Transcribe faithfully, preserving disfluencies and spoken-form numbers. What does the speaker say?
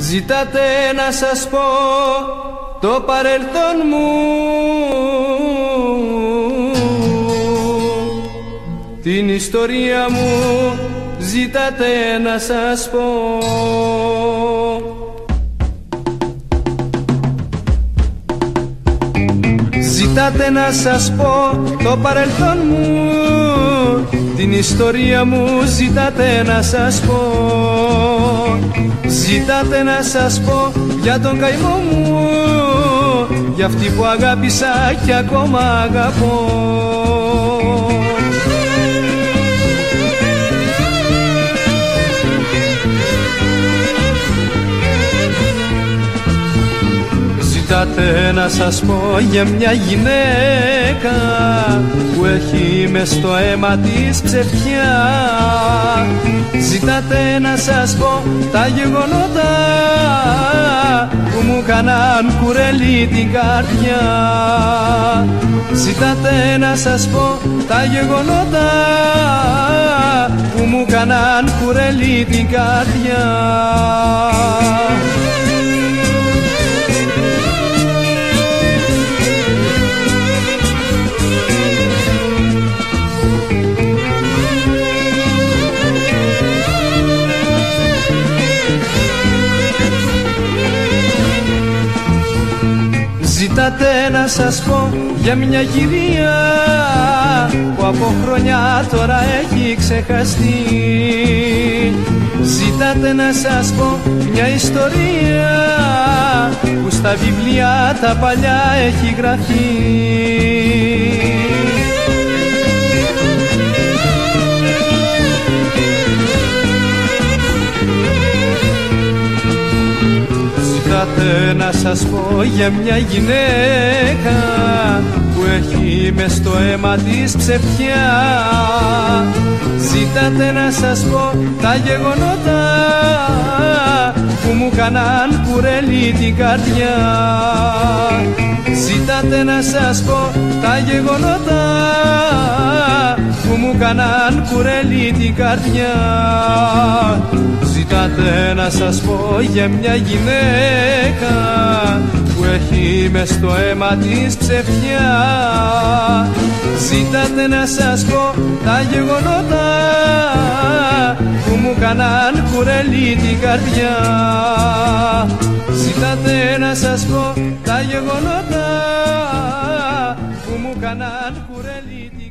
Ζητάτε να σας πω το παρελθόν μου, την ιστορία μου ζητάτε να σας πω. Ζητάτε να σας πω το παρελθόν μου, την ιστορία μου ζητάτε να σας πω. Ζητάτε να σας πω για τον καημό μου, για αυτή που αγάπησα και ακόμα αγαπώ. Ζητάτε να σας πω για μια γυναίκα που έχει μες στο αίμα της ψευτιά. Ζητάτε να σας πω τα γεγονότα που μου κάναν κουρέλι την καρδιά. Ζητάτε να σας πω τα γεγονότα που μου κάναν κουρέλι την καρδιά. Ζητάτε να σας πω για μια κυρία που από χρόνια τώρα έχει ξεχαστεί. Ζητάτε να σας πω μια ιστορία που στα βιβλία τα παλιά έχει γραφεί. Ζητάτε να σας πω για μια γυναίκα που έχει μες στο αίμα της ψευτιά. Ζητάτε να σας πω τα γεγονότα που μου κάναν κουρέλι την καρδιά. Ζητάτε να σας πω τα γεγονότα που μου κάναν κουρέλι την καρδιά. Ζητάτε να σας πω για μια γυναίκα που έχει μες στο αίμα της ψευτιά. Ζητάτε να σας πω τα γεγονότα που μου κάναν κουρέλι την καρδιά. Ζητάτε να σας πω τα γεγονότα που μου κάναν κουρέλι την καρδιά.